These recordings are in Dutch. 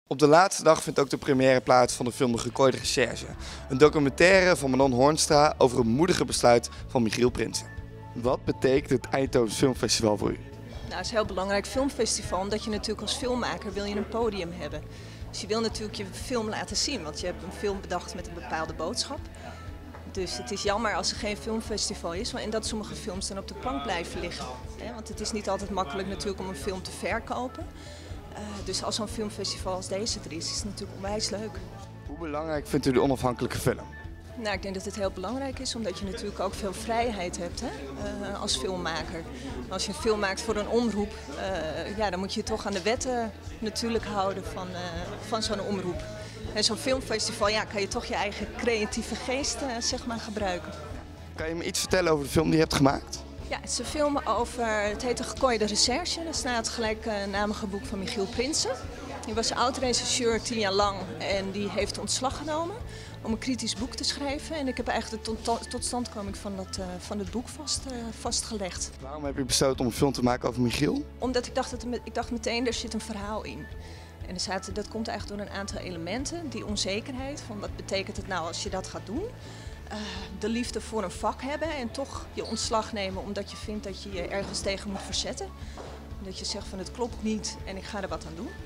Op de laatste dag vindt ook de première plaats van de film De Gekooide Recherche. Een documentaire van Manon Hoornstra over het moedige besluit van Michiel Prinsen. Wat betekent het Eindhoven Filmfestival voor u? Nou, het is een heel belangrijk filmfestival, omdat je natuurlijk als filmmaker wil je een podium hebben. Dus je wil natuurlijk je film laten zien, want je hebt een film bedacht met een bepaalde boodschap. Dus het is jammer als er geen filmfestival is en dat sommige films dan op de plank blijven liggen. Want het is niet altijd makkelijk natuurlijk om een film te verkopen. Dus als zo'n filmfestival als deze er is het natuurlijk onwijs leuk. Hoe belangrijk vindt u de onafhankelijke film? Nou, ik denk dat het heel belangrijk is, omdat je natuurlijk ook veel vrijheid hebt als filmmaker. Als je een film maakt voor een omroep, dan moet je je toch aan de wetten natuurlijk houden van zo'n omroep. En zo'n filmfestival kan je toch je eigen creatieve geest gebruiken. Kan je me iets vertellen over de film die je hebt gemaakt? Ja, het is een film het heet De Gekooide Recherche. Dat staat het gelijknamige boek van Michiel Prinsen. Die was oud-rechercheur 10 jaar lang en die heeft ontslag genomen om een kritisch boek te schrijven. En ik heb eigenlijk de totstandkoming van het boek vastgelegd. Waarom heb je besloten om een film te maken over Michiel? Omdat ik dacht meteen, er zit een verhaal in. En dat komt eigenlijk door een aantal elementen. Die onzekerheid, van wat betekent het nou als je dat gaat doen? De liefde voor een vak hebben en toch je ontslag nemen omdat je vindt dat je je ergens tegen moet verzetten. Dat je zegt van het klopt niet en ik ga er wat aan doen.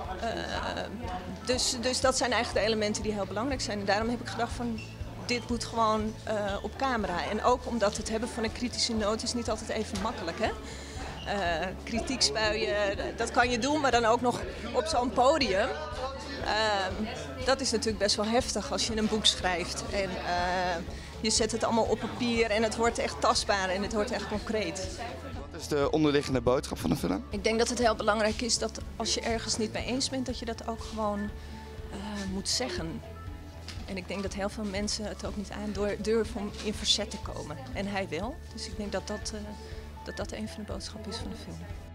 Dus dat zijn eigenlijk de elementen die heel belangrijk zijn. En daarom heb ik gedacht van dit moet gewoon op camera. En ook omdat het hebben van een kritische noot is niet altijd even makkelijk. Hè? Kritiek spuien, dat kan je doen, maar dan ook nog op zo'n podium. Dat is natuurlijk best wel heftig als je een boek schrijft. En je zet het allemaal op papier en het wordt echt tastbaar en het wordt echt concreet. Wat is de onderliggende boodschap van de film? Ik denk dat het heel belangrijk is dat als je ergens niet mee eens bent, dat je dat ook gewoon moet zeggen. En ik denk dat heel veel mensen het ook niet durven om in verzet te komen. En hij wel. Dus ik denk dat dat een van de boodschappen is van de film.